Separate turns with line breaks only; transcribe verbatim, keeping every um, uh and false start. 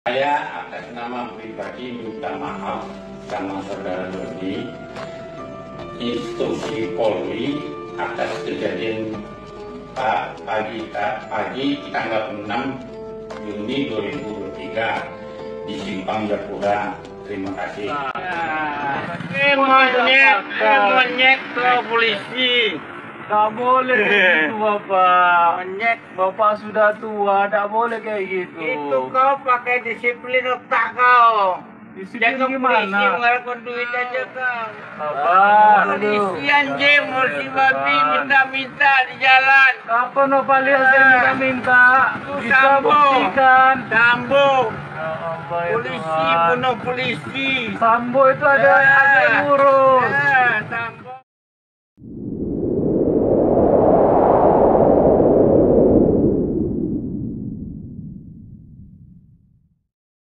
Saya atas nama pribadi minta maaf sama saudara Dodi, instruksi Polri atas kejadian Pak pagi pagi tanggal enam Juni dua ribu dua puluh tiga di Simpang Japura. Terima kasih.
Eh monyet, eh monyet ke polisi. Tak boleh begitu Bapak. Monyet, Bapak sudah tua, tak boleh kayak gitu.
Itu kau pakai disiplin otak kau.
Disiplin
Jangan
gimana?
polisi mengeluarkan duit aja kau.
Bapak,
Polisi anjing, polisi babi minta-minta di jalan.
apa Novalia saya minta-minta?
Itu
Bisa
Sambo.
buktikan.
Sambo.
Ya ampun, ya
Polisi
Tuhan.
bunuh polisi.
Sambo itu ada ada yang ngurus.
Ya, Sambo.